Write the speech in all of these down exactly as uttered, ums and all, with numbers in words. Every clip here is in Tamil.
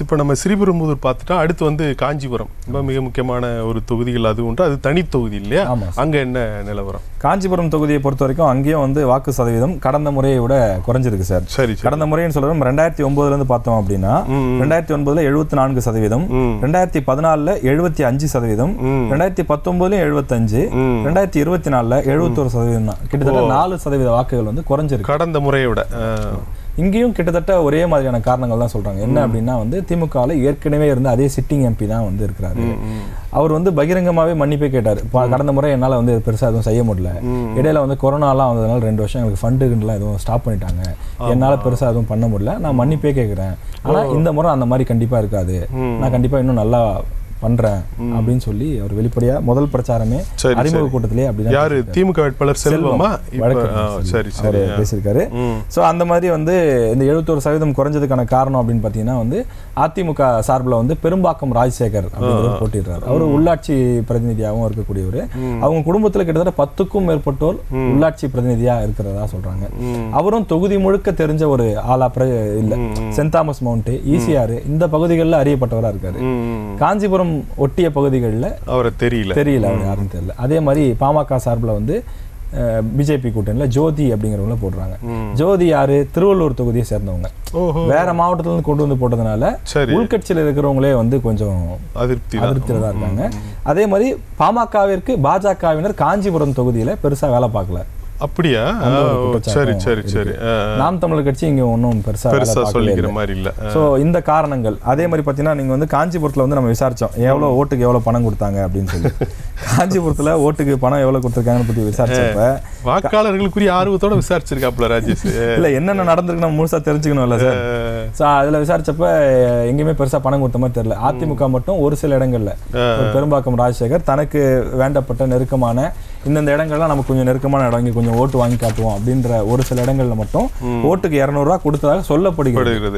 இப்போ நம்ம ஸ்ரீபெரும்புதூர் பார்த்துட்டா அடுத்து வந்து காஞ்சிபுரம் ரொம்ப மிக முக்கியமான ஒரு தொகுதிகள் அது உண்டு. அது தனி தொகுதி இல்லையா? அங்கே என்ன நிலவரம்? காஞ்சிபுரம் தொகுதியை பொறுத்த வரைக்கும் அங்கேயும் வந்து வாக்கு சதவீதம் கடந்த முறையை விட குறைஞ்சிருக்கு சார். சரி, கடந்த முறைன்னு சொல்றோம் ரெண்டாயிரத்தி ஒன்பதுல இருந்து பார்த்தோம் அப்படின்னா ரெண்டாயிரத்தி ஒன்பதுல எழுபத்தி நான்கு சதவீதம், ரெண்டாயிரத்தி பதினாலுல எழுபத்தி அஞ்சு சதவீதம், ரெண்டாயிரத்தி பத்தொன்பதுலயும் எழுபத்தி அஞ்சு, ரெண்டாயிரத்தி இருபத்தி நாலுல எழுபத்தி ஒரு சதவீதம் தான். கிட்டத்தட்ட நாலு சதவீத வாக்குகள் வந்து குறைஞ்சிருக்கு கடந்த முறையை விட. இங்கேயும் கிட்டத்தட்ட ஒரே மாதிரியான காரணங்கள் தான் சொல்றாங்க. என்ன அப்படின்னா வந்து திமுகவில் ஏற்கனவே இருந்த அதே சிட்டிங் எம்பி தான் வந்து இருக்கிறாரு. அவர் வந்து பகிரங்கமாவே மன்னிப்பே கேட்டார். கடந்த முறை என்னால் வந்து பெருசா எதுவும் செய்ய முடியல, இடையில வந்து கொரோனாலாம் வந்ததுனால ரெண்டு வருஷம் எங்களுக்கு ஃபண்டுலாம் எதுவும் ஸ்டாப் பண்ணிட்டாங்க, என்னால் பெருசா எதுவும் பண்ண முடியல, நான் மன்னிப்பே கேட்குறேன், ஆனா இந்த முறை அந்த மாதிரி கண்டிப்பா இருக்காது, நான் கண்டிப்பா இன்னும் நல்லா பண்றேன் அப்படின்னு சொல்லி அவர் வெளிப்படையா முதல் பிரச்சாரமே அறிமுக கூட்டத்திலே அப்படிதான் யாரு திமுக வேட்பாளர் செல்வமா சரி சரி பேசியிருக்காரு. ஸோ அந்த மாதிரி வந்து இந்த எழுபத்தோரு சதவீதம் குறைஞ்சதுக்கான காரணம் அப்படின்னு பார்த்தீங்கன்னா வந்து அதிமுக சார்பில் வந்து பெரும்பாக்கம் ராஜசேகர் அப்படிங்கிறவர் போட்டிடுறாரு. அவர் உள்ளாட்சி பிரதிநிதியாகவும் இருக்கக்கூடியவர். அவங்க குடும்பத்தில் கிட்டத்தட்ட பத்துக்கும் மேற்பட்டோர் உள்ளாட்சி பிரதிநிதியா இருக்கிறதா சொல்றாங்க. அவரும் தொகுதி முழுக்க தெரிஞ்ச ஒரு ஆளா இல்லை. சென்ட் தாமஸ் மவுண்ட், ஈசிஆர் இந்த பகுதிகளில் அறியப்பட்டவரா இருக்காரு. காஞ்சிபுரம் ஒட்டிய பகுதிகளில் அவரை தெரியல தெரியல அவர் யாரும் தெரியல. அதே மாதிரி பாமக சார்பில் வந்து பிஜேபி கூட்டணியில் ஜோதி அப்படிங்கிறவங்கள போடுறாங்க. ஜோதி யாரு? திருவள்ளூர் தொகுதியை சேர்ந்தவங்க, வேற மாவட்டத்துல இருந்து கொண்டு வந்து போட்டதுனால உள்கட்சியில் இருக்கிறவங்களே வந்து கொஞ்சம் அதிருப்தியில தான் இருக்காங்க. அதே மாதிரி பாமகவிற்கு பாஜகவினர் காஞ்சிபுரம் தொகுதியில பெருசா வேலை பார்க்கல. அப்படியா? சரி சரி சரி. நாம் தமிழர் கட்சி இங்க ஒன்றும் பெருசா சொல்லிக்கிற மாதிரி இல்ல. ஸோ இந்த காரணங்கள். அதே மாதிரி பார்த்தீங்கன்னா நீங்க வந்து காஞ்சிபுரத்துல வந்து நம்ம விசாரிச்சோம் எவ்வளவு ஓட்டுக்கு எவ்வளவு பணம் கொடுத்தாங்க அப்படின்னு சொல்லி. காஞ்சிபுரத்துல ஓட்டுக்கு பணம் எவ்வளவு கொடுத்துருக்காங்கன்னு பத்தி விசாரிச்சப்ப வாக்காளர்களுக்குரிய ஆர்வத்தோட விசாரிச்சிருக்காப்ல ராஜேஷ். இல்ல என்னென்ன நடந்திருக்கு நம்ம முழுசா தெரிஞ்சுக்கணும்ல சார். ஸோ அதுல விசாரிச்சப்ப எங்கேயுமே பெருசா பணம் கொடுத்த மாதிரி தெரியல. அதிமுக மட்டும் ஒரு சில இடங்கள்ல பெரும்பாக்கம் ராஜசேகர் தனக்கு வேண்டப்பட்ட நெருக்கமான இந்தந்த இடங்கள்லாம் நமக்கு கொஞ்சம் நெருக்கமான இடம், இங்கே கொஞ்சம் ஓட்டு வாங்கி காட்டுவோம் அப்படின்ற ஒரு சில இடங்கள்ல மட்டும் ஓட்டுக்கு இருநூறு ரூபா கொடுத்ததாக சொல்லப்படுகிறது.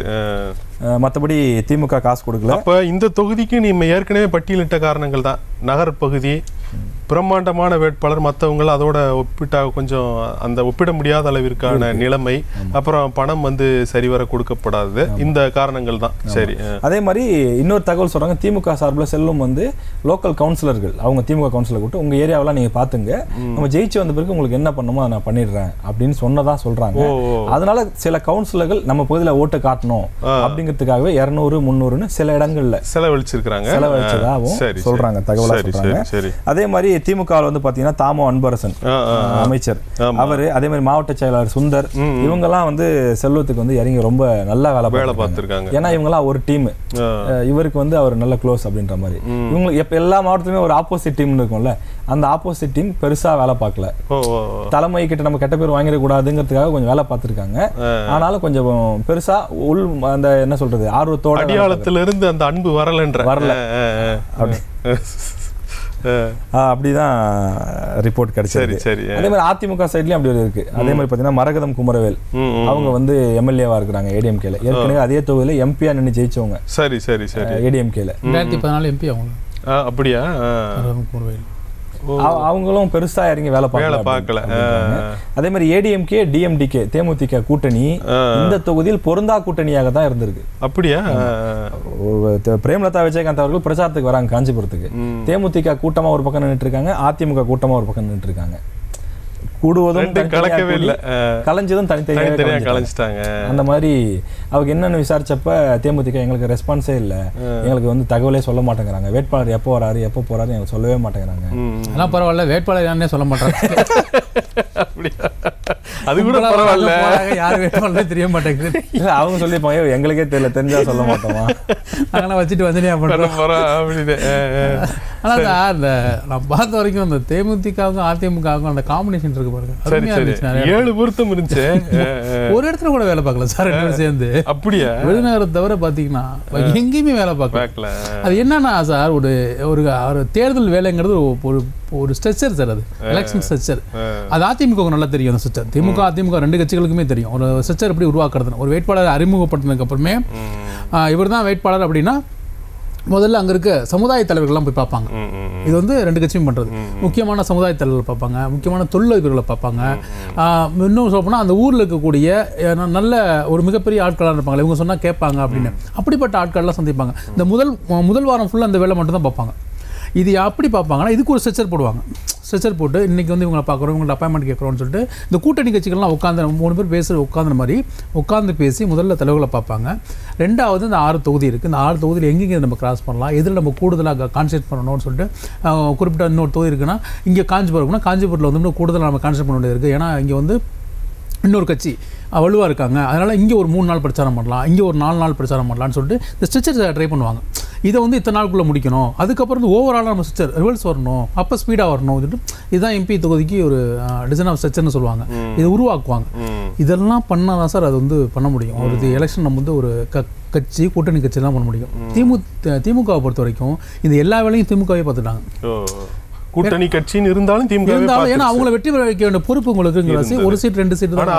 மற்றபடி திமுக காசு கொடுக்கல. அப்ப இந்த தொகுதிக்கு நீங்க ஏற்கனவே பட்டியலிட்ட காரணங்கள் தான். நகர் பகுதி, பிரம்மாண்டமான வேட்பாளர், மற்றவங்க அதோட ஒப்பிட்டா கொஞ்சம் அந்த ஒப்பிட முடியாத அளவிற்கான நிலைமை, அப்புறம் பணம் வந்து சரிவர கொடுக்கப்படாது, இந்த காரணங்கள் தான். சரி. அதே மாதிரி இன்னொரு தகவல் சொல்றாங்க, திமுக சார்பில் செல்லும் வந்து லோக்கல் கவுன்சிலர்கள், அவங்க திமுக கவுன்சிலர் கூப்பிட்டு உங்க ஏரியாவெல்லாம் நீங்க பாத்துங்க, நம்ம ஜெயிச்சு வந்த பிறகு உங்களுக்கு என்ன பண்ணுமோ அதை நான் பண்ணிடுறேன் அப்படின்னு சொன்னதா சொல்றாங்க. அதனால சில கவுன்சிலர்கள் நம்ம பகுதியில் ஓட்டு காட்டணும் அப்படிங்கிறதுக்காகவே இருநூறு முன்னூறுன்னு சில இடங்கள்ல செலவழிச்சிருக்காங்க செலவழிச்சதாகவும் சொல்றாங்க, தகவலா சொல்றாங்க. அதே மாதிரி திமுக வந்து பாத்தீங்கன்னா தாமோ அன்பரசன் அமைச்சர், அவரு, அதே மாதிரி மாவட்ட செயலாளர் சுந்தர், இவங்க எல்லாம் வந்து செல்வத்துக்கு வந்து இறங்கி ரொம்ப நல்லா வேலை பார்த்திருக்காங்க. ஏன்னா இவங்க எல்லாம் ஒரு டீம், இவருக்கு வந்து அவர் நல்ல க்ளோஸ் அப்படின்ற மாதிரி. இவங்க எப்ப எல்லா மாவட்டத்திலுமே ஒரு ஆப்போசிட் டீம் இருக்கும்ல, அந்த ஆப்போசிட் டீம் பெருசா வேலை பார்க்கல. தலைமை கிட்ட நம்ம கெட்ட பேர் வாங்கிட கூடாதுங்கிறதுக்காக கொஞ்சம் வேலை பார்த்திருக்காங்க. ஆனாலும் கொஞ்சம் பெருசா உள் அந்த என்ன சொல்றது ஆர்வத்தோட அடியாளத்திலிருந்து அந்த அன்பு வரலன்ற வரல அப்படி அப்படிதான் ரிப்போர்ட் கிடைச்சது. அதே மாதிரி அதிமுக சைட்லயும் அப்படி இருக்கு. அதே மாதிரி பாத்தீங்கன்னா மரகதம் குமரவேல் அவங்க வந்து எம்எல்ஏவா இருக்கிறாங்க ஏடிஎம்கேல. ஏற்கனவே அதே தொகுதியில எம்பியா நின்று ஜெயிச்சவங்க. சரி சரி சரி. ஏடிஎம்கேல ரெண்டாயிரத்தி பதினாலு எம்பி அவங்க. அப்படியா? அவங்களும் பெருசா இறங்கி வேலை பார்க்கல. அதே மாதிரி ஏடிஎம்கே டிஎம்டிகே தேமுதிக கூட்டணி இந்த தொகுதியில் பொருந்தா கூட்டணியாக தான் இருந்திருக்கு. அப்படியா? பிரேமலதா விஜயகாந்த் அவர்கள் பிரச்சாரத்துக்கு வராங்க காஞ்சிபுரத்துக்கு. தேமுதிக கூட்டமா ஒரு பக்கம் நின்றுட்டு இருக்காங்க, அதிமுக கூட்டமா ஒரு பக்கம் நின்றுட்டு இருக்காங்க. கூடுவதும் கலக்கவே இல்ல, கலைஞ்சதும் தனித்தனியாக கலைஞ்சிட்டாங்க. அந்த மாதிரி அவங்க என்னன்னு விசாரிச்சப்ப தேமுதிக எங்களுக்கு ரெஸ்பான்ஸே இல்லை, எங்களுக்கு வந்து தகவலே சொல்ல மாட்டேங்கிறாங்க, வேட்பாளர் எப்போ வராரு எப்போ போறாரு எங்களுக்கு சொல்லவே மாட்டேங்கிறாங்க. அதெல்லாம் பரவாயில்ல, வேட்பாளர் யாருன்னே சொல்ல மாட்டாங்க. அது கூட பரவாயில்ல, யார் வேட்பாளர் தெரிய மாட்டேங்குது. அவங்க சொல்லிப்பாங்க எங்களுக்கே தெரியல, தெரிஞ்சா சொல்ல மாட்டோமா, அதெல்லாம் வச்சுட்டு வந்து ஆனா இந்த நான் பார்த்த வரைக்கும் அந்த தேமுதிகவும் அதிமுகவும் அந்த காம்பினேஷன் இருக்கு பாருங்க, ஏழு பொருத்தம் இருந்துச்சு. ஒரு இடத்துல கூட வேலை பார்க்கல சார் சேர்ந்து. அப்படியா? விருதுநகரை தவிர பாத்தீங்கன்னா எங்கேயுமே வேலை பார்க்கல. அது என்னன்னா சார் ஒரு ஒரு தேர்தல் வேலைங்கிறது ஒரு ஒரு ஸ்ட்ரக்சர் சார், அது எலெக்ஷன் ஸ்ட்ரக்சர். அது அதிமுக நல்லா தெரியும் அந்த ஸ்ட்ரக்சர். திமுக அதிமுக ரெண்டு கட்சிகளுக்குமே தெரியும் ஒரு ஸ்ட்ரக்சர் எப்படி உருவாக்குறது. ஒரு வேட்பாளர் அறிமுகப்படுத்தினதுக்கு அப்புறமே இவர் தான் வேட்பாளர் அப்படின்னா முதல்ல அங்கே இருக்க சமுதாய தலைவர்கள்லாம் போய் பார்ப்பாங்க. இது வந்து ரெண்டு கட்சியும் பண்ணுறது. முக்கியமான சமுதாய தலைவர்கள் பார்ப்பாங்க, முக்கியமான தொழிலதிபர்களை பார்ப்பாங்க. இன்னும் சொல்ல போனால் அந்த ஊரில் இருக்கக்கூடிய நல்ல ஒரு மிகப்பெரிய ஆட்களாக இருப்பாங்க, இவங்க சொன்னால் கேட்பாங்க அப்படின்னு. அப்படிப்பட்ட ஆட்கள்லாம் சந்திப்பாங்க. இந்த முதல் முதல் வாரம் ஃபுல்லாக அந்த வேலை மட்டும் தான் பார்ப்பாங்க. இது எப்படி பார்ப்பாங்கன்னா இதுக்கு ஒரு ஸ்ட்ரெச்சர் போடுவாங்க. ஸ்ட்ரெச்சர் போட்டு இன்றைக்கி வந்து இவங்களை பார்க்குறோம், இவங்களை அப்பாயின்மெண்ட் கேட்குறோன்னு சொல்லிட்டு இந்த கூட்டணி கட்சிகள்லாம் உட்காந்து மூணு பேர் பேசுகிற உட்காந்துற மாதிரி உட்காந்து பேசி முதல்ல தலைவர்களை பார்ப்பாங்க. ரெண்டாவது இந்த ஆறு தொகுதி இருக்குது, இந்த ஆறு தொகுதியில் எங்கெங்கே நம்ம கிராஸ் பண்ணலாம், எதில் நம்ம கூடுதலாக கான்சன்ட்ரேட் பண்ணணும்னு சொல்லிட்டு குறிப்பிட்ட இன்னொரு தொகுதி இருக்குன்னா இங்கே காஞ்சிபுரம்னா காஞ்சிபுரத்தில் வந்து இன்னும் கூடுதலாக நம்ம கான்சன்ட்ரேட் பண்ண வேண்டியது இருக்குது. ஏன்னா இங்கே வந்து இன்னொரு கட்சி வலுவாக இருக்காங்க, அதனால் இங்கே ஒரு மூணு நாள் பிரச்சாரம் பண்ணலாம், இங்கே ஒரு நாலு நாள் பிரச்சாரம் பண்ணலான்னு சொல்லிட்டு இந்த ஸ்ட்ரெச்சர் ட்ரை பண்ணுவாங்க. இதை வந்து இத்தனை நாளுக்குள்ளே முடிக்கணும், அதுக்கப்புறம் வந்து ஓவராலாக நம்ம ஸ்ட்ரெச்சர் ரிவல்ஸ் வரணும், அப்போ ஸ்பீடாக வரணும் சொல்லிட்டு இதுதான் எம்பி தொகுதிக்கு ஒரு டிசைன் ஆஃப் ஸ்ட்ரெச்சர்னு சொல்லுவாங்க. இதை உருவாக்குவாங்க. இதெல்லாம் பண்ணால் தான் சார் அது வந்து பண்ண முடியும். ஒரு இது எலெக்ஷன் நம்ம வந்து ஒரு க கட்சி கூட்டணி கட்சியெல்லாம் பண்ண முடியும். திமு திமுகவை பொறுத்த வரைக்கும் இந்த எல்லா வேலையும் திமுகவே பார்த்துட்டாங்க. கூட்டணி கட்சின்னு இருந்தாலும் திமுக இருந்தாலும் ஏன்னா அவங்கள வெற்றி பெற வைக்க வேண்டிய பொறுப்பு உங்களுக்கு ஒரு சீட் ரெண்டு சீட் தான்.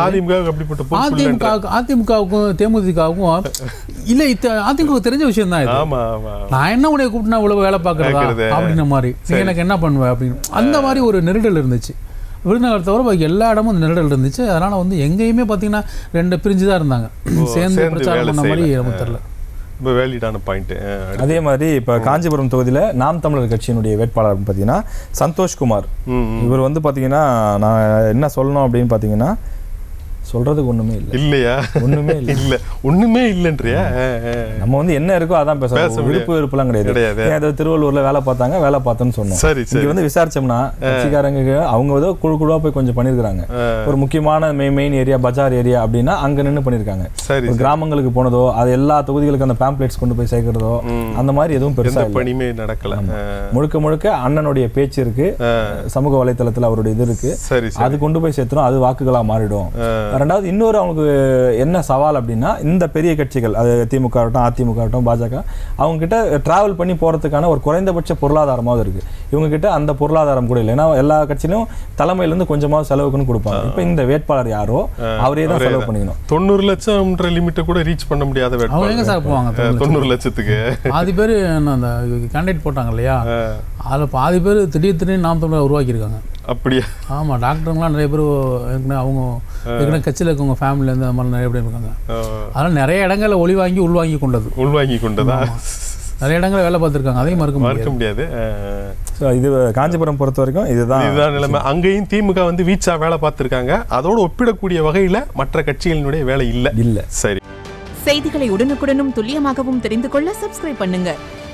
அதிமுக அதிமுகவுக்கும் தேமுதிகவுக்கும் இல்ல அதிமுக தெரிஞ்ச விஷயம் தான் இது. நான் என்ன உடைய கூப்பிட்டு இவ்வளவு வேலை பார்க்கறதா அப்படின்ற மாதிரி நீ எனக்கு என்ன பண்ணுவேன் அப்படின்னு அந்த மாதிரி ஒரு நெருடல் இருந்துச்சு. விருதுநகர் தவிர பாக்கி எல்லா இடமும் அந்த நெருடல் இருந்துச்சு. அதனால வந்து எங்கேயுமே பார்த்தீங்கன்னா ரெண்டு பிரிஞ்சு தான் இருந்தாங்க, சேர்ந்து பிரச்சாரம் பண்ண மாதிரி நமக்கு தெரியல. வேலிடான பாயிண்ட். அதே மாதிரி இப்போ காஞ்சிபுரம் தொகுதியில் நாம் தமிழர் கட்சியினுடைய வேட்பாளர் பார்த்தீங்கன்னா சந்தோஷ்குமார். இவர் வந்து பார்த்தீங்கன்னா நான் என்ன சொல்லணும் அப்படின்னு பார்த்தீங்கன்னா சொல்றதுக்கு ஒண்ணுமே இல்லை. இல்லையா? ஒண்ணுமே இல்லை. இல்ல ஒண்ணுமே இல்லைன்றியா? நம்ம வந்து என்ன இருக்கோ அதான் பேசணும். விருப்பு வெறுப்புலாம் கிடையாது. ஏதோ திருவள்ளூர்ல வேலை பார்த்தாங்க, வேலை பார்த்தோன்னு சொன்னோம். இங்க வந்து விசாரிச்சோம்னா கட்சிக்காரங்க அவங்க ஏதோ குழு குழுவா போய் கொஞ்சம் பண்ணிருக்காங்க. ஒரு முக்கியமான மெயின் ஏரியா பஜார் ஏரியா அப்படின்னா அங்க நின்று பண்ணிருக்காங்க. கிராமங்களுக்கு போனதோ அது எல்லா தொகுதிகளுக்கு அந்த பேம்ப்ளெட்ஸ் கொண்டு போய் சேர்க்கிறதோ அந்த மாதிரி எதுவும் பெருசா பணிமே நடக்கல. முழுக்க முழுக்க அண்ணனுடைய பேச்சு இருக்கு, சமூக வலைத்தளத்துல அவருடைய இது இருக்கு, அது கொண்டு போய் சேர்த்துரும், அது வாக்குகளா மாறிடும். ரெண்டாவது இன்னொரு அவங்களுக்கு என்ன சவால் அப்படின்னா இந்த பெரிய கட்சிகள் அது திமுக ஆகட்டும் அதிமுக ஆகட்டும் பாஜக அவங்க கிட்ட டிராவல் பண்ணி போறதுக்கான ஒரு குறைந்தபட்ச பொருளாதாரமாவது இருக்கு. இவங்க கிட்ட அந்த பொருளாதாரம் கூட இல்லை. ஏன்னா எல்லா கட்சியிலும் தலைமையில இருந்து கொஞ்சமாவது செலவுக்குன்னு கொடுப்பாங்க. இப்ப இந்த வேட்பாளர் யாரோ அவரே தான் செலவு பண்ணிக்கணும். தொண்ணூறு லட்சம் லிமிட்டை கூட ரீச் பண்ண முடியாத வேட்பாளர் தொண்ணூறு லட்சத்துக்கு பாதி பேர் அந்த கேண்டிடேட் போட்டாங்க இல்லையா, அதில் பாதி பேர் திடீர் திடீர்னு நாம் தமிழர் உருவாக்கியிருக்காங்க. அப்படியா? ஆமாம், டாக்டருங்களாம் நிறைய பேர் அவங்க ஏற்கனவே கட்சியில் இருக்கவங்க ஃபேமிலியிலேருந்து அந்த மாதிரி நிறைய பேர் இருக்காங்க. அதனால் நிறைய இடங்களில் ஒளி வாங்கி உள்வாங்கி கொண்டது உள்வாங்கி கொண்டதா நிறைய இடங்களில் வேலை பார்த்துருக்காங்க. அதையும் மறுக்க மறுக்க முடியாது. இது காஞ்சிபுரம் பொறுத்த வரைக்கும் இதுதான் இதுதான் நிலைமை. அங்கேயும் திமுக வந்து வீச்சா வேலை பார்த்துருக்காங்க. அதோடு ஒப்பிடக்கூடிய வகையில் மற்ற கட்சிகளினுடைய வேலை இல்லை இல்லை. சரி, செய்திகளை உடனுக்குடனும் துல்லியமாகவும் தெரிந்து கொள்ள சப்ஸ்கிரைப் பண்ணுங்க.